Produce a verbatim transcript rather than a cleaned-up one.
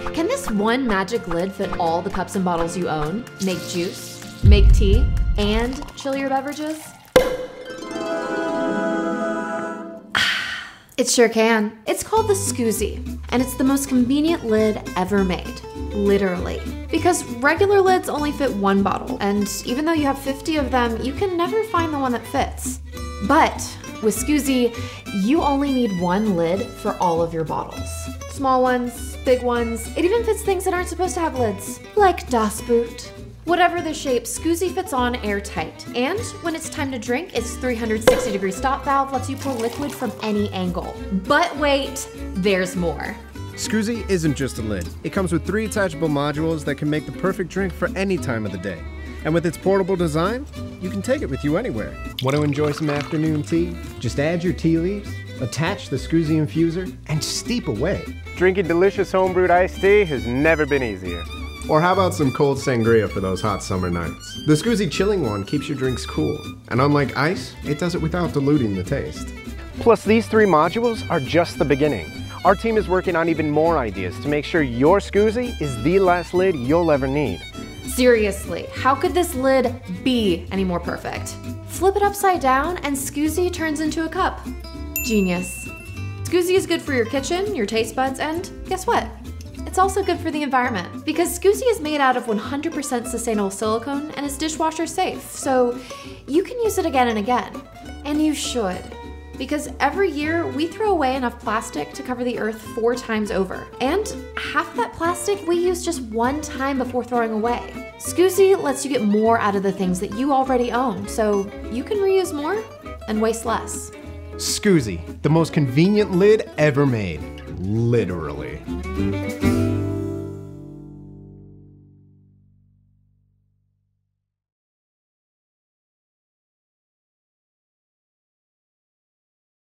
Can this one magic lid fit all the cups and bottles you own, make juice, make tea, and chill your beverages? It sure can. It's called the Scoozy, and it's the most convenient lid ever made. Literally. Because regular lids only fit one bottle, and even though you have fifty of them, you can never find the one that fits. But with Scoozy, you only need one lid for all of your bottles. Small ones, big ones, it even fits things that aren't supposed to have lids, like Das Boot. Whatever the shape, Scoozy fits on airtight. And when it's time to drink, its three hundred sixty degree stop valve lets you pour liquid from any angle. But wait, there's more. Scoozy isn't just a lid. It comes with three attachable modules that can make the perfect drink for any time of the day. And with its portable design, you can take it with you anywhere. Want to enjoy some afternoon tea? Just add your tea leaves, attach the Scoozy infuser, and steep away. Drinking delicious homebrewed iced tea has never been easier. Or how about some cold sangria for those hot summer nights? The Scoozy chilling one keeps your drinks cool. And unlike ice, it does it without diluting the taste. Plus, these three modules are just the beginning. Our team is working on even more ideas to make sure your Scoozy is the last lid you'll ever need. Seriously, how could this lid be any more perfect? Flip it upside down and Scoozy turns into a cup. Genius. Scoozy is good for your kitchen, your taste buds, and guess what? It's also good for the environment because Scoozy is made out of one hundred percent sustainable silicone and is dishwasher safe, so you can use it again and again. And you should, because every year we throw away enough plastic to cover the earth four times over. And half that plastic we use just one time before throwing away. Scoozy lets you get more out of the things that you already own, so you can reuse more and waste less. Scoozy, the most convenient lid ever made. Literally.